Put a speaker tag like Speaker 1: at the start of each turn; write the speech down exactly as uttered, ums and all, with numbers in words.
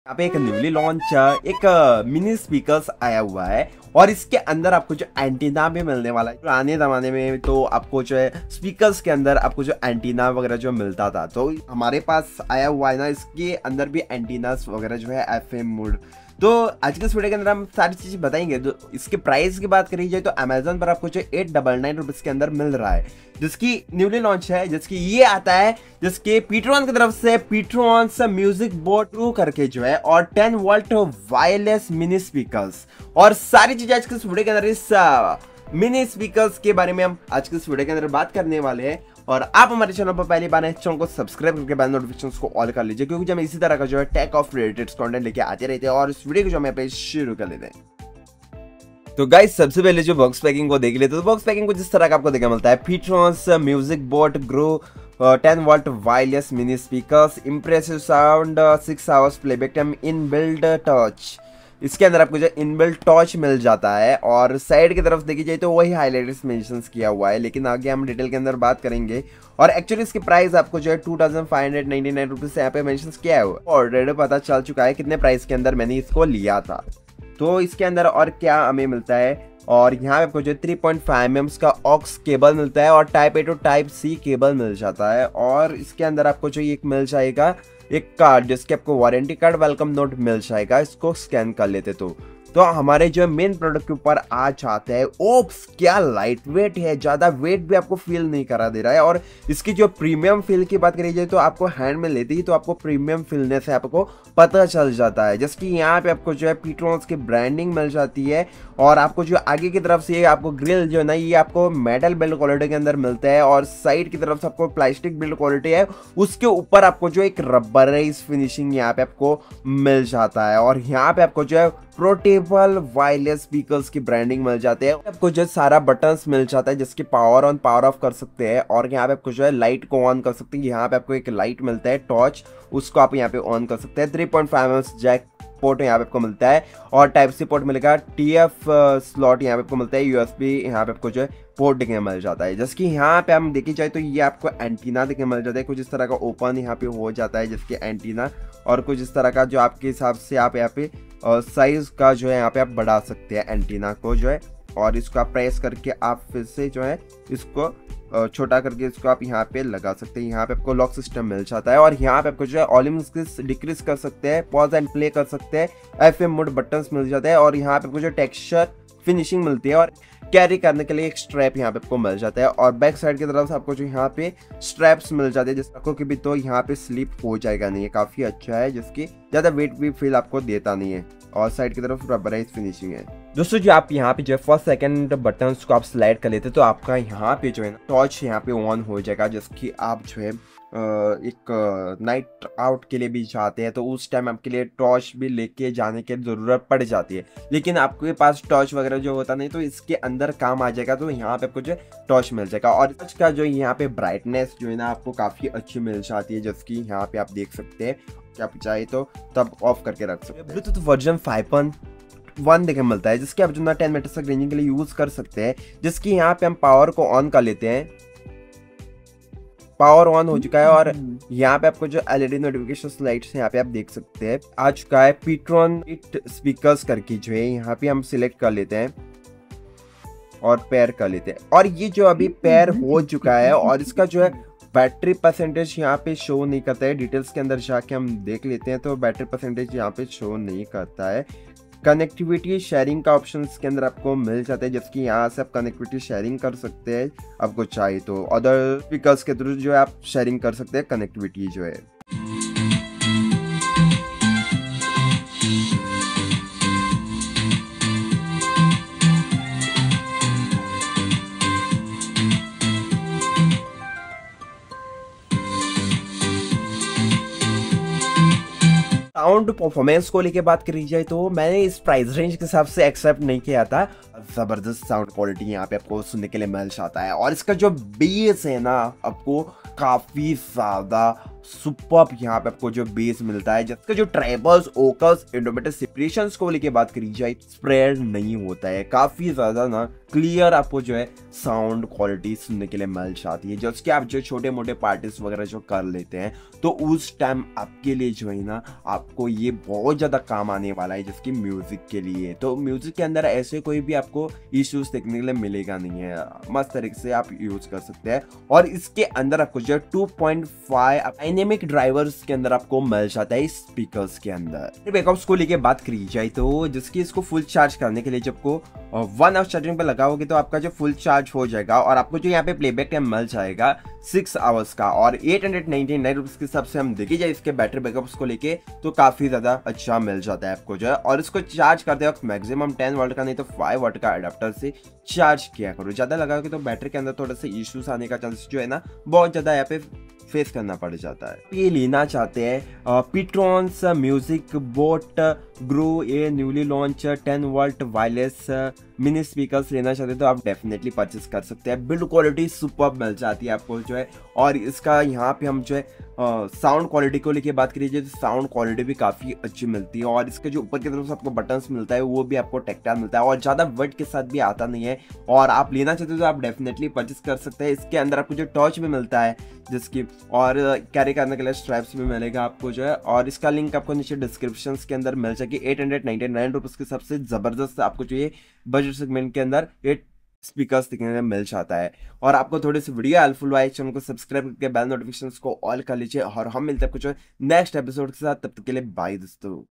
Speaker 1: यहाँ पे एक न्यूली लॉन्च एक मिनी स्पीकर्स आया हुआ है और इसके अंदर आपको जो एंटीना भी मिलने वाला है। पुराने जमाने में तो आपको जो है स्पीकर्स के अंदर आपको जो एंटीना वगैरह जो मिलता था, तो हमारे पास आया हुआ है ना, इसके अंदर भी एंटीनास वगैरह जो है एफएम मोड। तो आज के इस वीडियो के अंदर हम सारी चीजें बताएंगे। तो इसके प्राइस की बात करी जाए तो अमेजोन पर आपको जो एट डबल नाइन रुपीज के अंदर मिल रहा है, जिसकी न्यूली लॉन्च है, जिसकी ये आता है जिसके पीट्रॉन की तरफ से पीट्रॉन म्यूजिक बोर्ड ट्रू करके जो है और ten volt wireless mini speakers और सारी चीजें आज के इस वीडियो के अंदर इस मिनी स्पीकर्स के बारे में हम आज के इस वीडियो के अंदर बात करने वाले हैं। और आप हमारे चैनल पर पहली बार हैं, चैनल को सब्सक्राइब करके बेल नोटिफिकेशंस को ऑल कर लीजिए, क्योंकि जब हम इसी तरह का जो है टेक ऑफ रिलेटेड कंटेंट लेके आते रहते हैं। और इस वीडियो को जो हम यहाँ पे शुरू कर लेते हैं। तो गाइस सबसे पहले जो बॉक्स पैकिंग को देख लेते हैं, तो बॉक्स पैकिंग को जिस तरह का आपको देखने मिलता है, Ptron's music board grow ten volt wireless mini speakers, impressive sound, six hours playback time, in build touch. इसके अंदर आपको जो इनबिल्ट टॉर्च मिल जाता है और साइड की तरफ देखी जाए तो वही हाईलाइटर्स मेंशंस किया हुआ है, लेकिन आगे हम डिटेल के अंदर बात करेंगे। और एक्चुअली इसकी प्राइस आपको जो है two thousand five hundred ninety nine rupees यहाँ पे मेंशंस किया हुआ है। ऑलरेडी पता चल चुका है कितने प्राइस के अंदर मैंने इसको लिया था। तो इसके अंदर और क्या हमें मिलता है, और यहाँ पे आपको जो three point five M M का ऑक्स केबल मिलता है और type A to type C cable मिल जाता है। और इसके अंदर आपको जो एक मिल जाएगा एक कार्ड, जिसके आपको वारंटी कार्ड वेलकम नोट मिल जाएगा। इसको स्कैन कर लेते तो तो हमारे जो मेन प्रोडक्ट के ऊपर आ जाते हैं। ओप्स, क्या लाइट वेट है, ज्यादा वेट भी आपको फील नहीं करा दे रहा है। और इसकी जो प्रीमियम फील की बात करी जाए तो आपको हैंड में लेते ही तो आपको प्रीमियम फीलने से आपको पता चल जाता है, जैसे कि यहाँ पे आपको जो है पीट्रॉन्स की ब्रांडिंग मिल जाती है। और आपको जो आगे की तरफ से आपको ग्रिल जो है ना, ये आपको मेटल बिल्ड क्वालिटी के अंदर मिलता है और साइड की तरफ से आपको प्लास्टिक बिल्ड क्वालिटी है। उसके ऊपर आपको जो एक रबराइज फिनिशिंग यहाँ पे आपको मिल जाता है। और यहाँ पे आपको जो है पोर्टेबल वायरलेस स्पीकर्स की ब्रांडिंग मिल जाते हैं। आपको जो सारा बटन्स मिल जाता है, जिसके पावर ऑन पावर ऑफ कर सकते हैं। और यहाँ पे आपको जो है लाइट को ऑन कर सकते हैं। यहाँ पे आपको एक लाइट मिलता है टॉर्च, उसको आप यहाँ पे ऑन कर सकते हैं। Three point five M M jack port यहाँ पे आपको मिलता है और टाइप सी पोर्ट मिलेगा। टीएफ स्लॉट यहाँ पे आपको मिलता है। यूएसबी यहाँ पे आपको जो है पोर्ट देखने मिल जाता है। जैसे कि यहाँ पे हम देखी जाए तो ये आपको एंटीना देखने मिल जाता है, कुछ इस तरह का ओपन यहाँ पे हो जाता है जिसके एंटीना, और कुछ इस तरह का जो आपके हिसाब से आप यहाँ पे साइज का जो है यहाँ पे आप बढ़ा सकते हैं एंटीना को जो है। और इसको आप प्रेस करके आप फिर से जो है इसको छोटा करके इसको आप यहाँ पे लगा सकते हैं। यहाँ पे आपको लॉक सिस्टम मिल जाता है और यहाँ पे आपको जो है वॉल्यूम डिक्रीज कर सकते हैं, पॉज एंड प्ले कर सकते हैं, एफएम मोड बटन्स मिल जाते हैं। और यहाँ पे आपको जो टेक्सचर फिनिशिंग मिलती है और कैरी करने के लिए एक स्ट्रैप यहाँ पे आपको मिल जाता है। और बैक साइड की तरफ से आपको जो यहाँ पे स्ट्रैप्स मिल जाते हैं, जिस आपको कि भी तो यहाँ पे स्लिप हो जाएगा नहीं है, काफी अच्छा है, जिसकी ज्यादा वेट भी फील आपको देता नहीं है। और साइड की तरफ रबराइज फिनिशिंग है। दोस्तों जो आप यहाँ पे जो फर्स्ट सेकंड बटन्स को आप स्लाइड कर लेते तो आपका यहाँ पे जो है ना टॉर्च यहाँ पे ऑन हो जाएगा, जिसकी आप जो है एक नाइट आउट के लिए भी जाते हैं तो उस टाइम आपके लिए टॉर्च भी लेके जाने की जरूरत पड़ जाती है, लेकिन आपके पास टॉर्च वगैरह जो होता नहीं, तो इसके अंदर काम आ जाएगा। तो यहाँ पे आपको जो टॉर्च मिल जाएगा और टॉर्च का जो यहाँ पे ब्राइटनेस जो है ना आपको काफी अच्छी मिल जाती है, जिसकी यहाँ पे आप देख सकते हैं। क्या आप चाहे तो तब ऑफ करके रख सकते हैं। Bluetooth version five point one देखने मिलता है, जिसके आप जो ना टेन मीटर तक रेंजिंग के लिए यूज कर सकते हैं। जिसकी यहाँ पे हम पावर को ऑन कर लेते हैं, पावर ऑन हो चुका है और यहाँ पे आपको जो एलईडी नोटिफिकेशन लाइट्स यहाँ पे आप देख सकते हैं आ चुका है। पीट्रॉन स्पीकर्स करके जो है यहाँ पे हम सिलेक्ट कर लेते हैं और पेयर कर लेते हैं। और ये जो अभी पेयर हो चुका है और इसका जो है बैटरी परसेंटेज यहाँ पे शो नहीं करता है। डिटेल्स के अंदर जाके हम देख लेते हैं तो बैटरी परसेंटेज यहाँ पे शो नहीं करता है। कनेक्टिविटी शेयरिंग का ऑप्शन के अंदर आपको मिल जाता है, जिसकी यहाँ से आप कनेक्टिविटी शेयरिंग कर सकते हैं आपको चाहे तो। अदर स्पीकर्स के थ्रू जो है आप शेयरिंग कर सकते हैं कनेक्टिविटी जो है। साउंड परफॉर्मेंस को लेके बात करी जाए तो मैंने इस प्राइस रेंज के हिसाब से एक्सेप्ट नहीं किया था। जबरदस्त साउंड क्वालिटी यहाँ पे आपको सुनने के लिए मिल जाता है और इसका जो बेस है ना आपको काफी ज्यादा सुपर्ब यहाँ पे आपको जो बेस मिलता है, जिसका जो ट्रेबल्स, ओकल्स, इंडोमेटर सेपरेशंस को लेके बात करी जाए स्प्रेड नहीं होता है, काफी ज्यादा ना क्लियर आपको जो है साउंड क्वालिटी सुनने के लिए मिल जाती है। जैसे आप जो छोटे मोटे पार्टीज वगैरह जो कर लेते हैं तो उस टाइम आपके लिए जो है ना आपको आपको ये बहुत ज़्यादा काम आने वाला है जिसकी म्यूज़िक के लिए। तो म्यूज़िक के अंदर ऐसे कोई भी आपको इश्यूज़ देखने के लिए मिलेगा नहीं है, मस्त तरीके से आप यूज़ कर सकते हैं। और इसके अंदर आपको जो है two point five dynamic drivers के अंदर आपको मिल जाता है स्पीकर्स के अंदर। बैकअप्स को लेके बात करी जाए तो जिसकी इसको फुल चार्ज करने के लिए जब को वन आवर चार्जिंग पे लगाओगे तो आपका जो फुल चार्ज हो जाएगा और आपको जो यहाँ पे प्लेबैक टाइम मिल जाएगा सिक्स आवर्स का। और eight hundred ninety nine rupees के हिसाब से हम देखी जाए इसके बैटरी बैकअप्स को लेके तो काफी ज्यादा अच्छा मिल जाता है आपको जो है। और इसको चार्ज करते वक्त मैक्सिमम टेन वोल्ट का नहीं तो फाइव वोल्ट का अडेप्टर से चार्ज किया करो। ज्यादा लगाओगे तो बैटरी के अंदर थोड़ा सा इश्यूज आने का चांसेस जो है ना बहुत ज्यादा यहाँ पे फेस करना पड़ जाता है। ये लेना चाहते हैं pTron's music boat grow a newly launch ten volt wireless mini speakers लेना चाहते हैं तो आप डेफिनेटली परचेस कर सकते हैं। बिल्ड क्वालिटी सुपर मिल जाती है आपको जो है। और इसका यहाँ पे हम जो है साउंड क्वालिटी को लेके बात करिए तो साउंड क्वालिटी भी काफ़ी अच्छी मिलती है। और इसके जो ऊपर की तरफ से आपको बटन्स मिलता है वो भी आपको टेक्टाइल मिलता है और ज़्यादा वेट के साथ भी आता नहीं है। और आप लेना चाहते हो तो आप डेफिनेटली परचेस कर सकते हैं। इसके अंदर आपको जो टॉर्च भी मिलता है जिसकी और कैरी करने के लिए स्ट्रैप्स भी मिलेगा आपको जो है। और इसका लिंक आपको नीचे डिस्क्रिप्शन के अंदर मिल जाएगी। Eight hundred ninety nine rupees के सबसे ज़बरदस्त आपको चाहिए बजट सेगमेंट के अंदर एट स्पीकर्स दिखने में मिल जाता है। और आपको थोड़ी सी वीडियो हेल्पफुल हुआ है चैनल को सब्सक्राइब करके बेल नोटिफिकेशंस को ऑल कर लीजिए। और हम मिलते हैं कुछ नेक्स्ट एपिसोड के साथ, तब तक के लिए बाय दोस्तों।